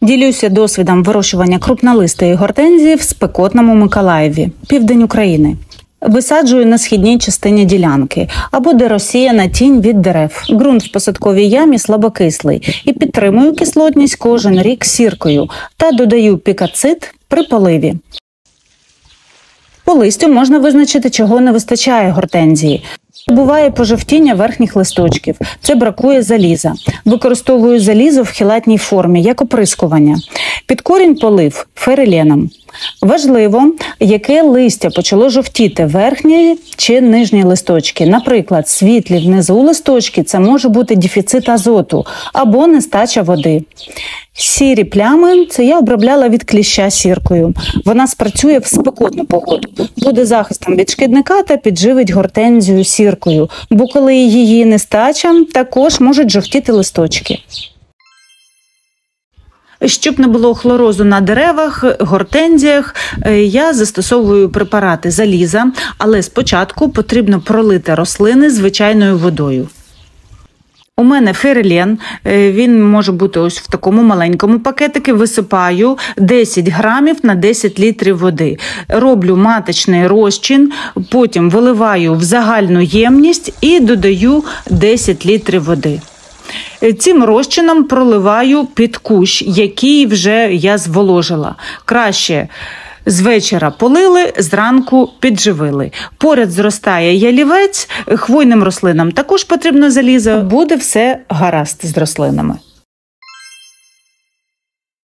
Ділюся досвідом вирощування крупнолистої гортензії в спекотному Миколаєві, південь України. Висаджую на східній частині ділянки, або де розсіяна тінь від дерев. Ґрунт в посадковій ямі слабокислий і підтримую кислотність кожен рік сіркою та додаю пікацид при поливі. По листю можна визначити, чого не вистачає гортензії. Буває пожовтіння верхніх листочків. Це бракує заліза. Використовую залізо в хелатній формі, як оприскування. Під корінь полив фериленом. Важливо, яке листя почало жовтіти, верхні чи нижні листочки. Наприклад, світлі внизу листочки – це може бути дефіцит азоту або нестача води. Сірі плями – це я обробляла від кліща сіркою. Вона спрацює в спекотну погоду. Буде захистом від шкідника та підживить гортензію сіркою, бо коли її нестача, також можуть жовтіти листочки. Щоб не було хлорозу на деревах, гортензіях, я застосовую препарати заліза, але спочатку потрібно пролити рослини звичайною водою. У мене ферилен, він може бути ось в такому маленькому пакетику, висипаю 10 грамів на 10 літрів води. Роблю маточний розчин, потім виливаю в загальну ємність і додаю 10 літрів води. Цим розчином проливаю під кущ, який вже я зволожила. Краще з вечора полили, зранку підживили. Поряд зростає ялівець, хвойним рослинам також потрібно залізо. Буде все гаразд з рослинами.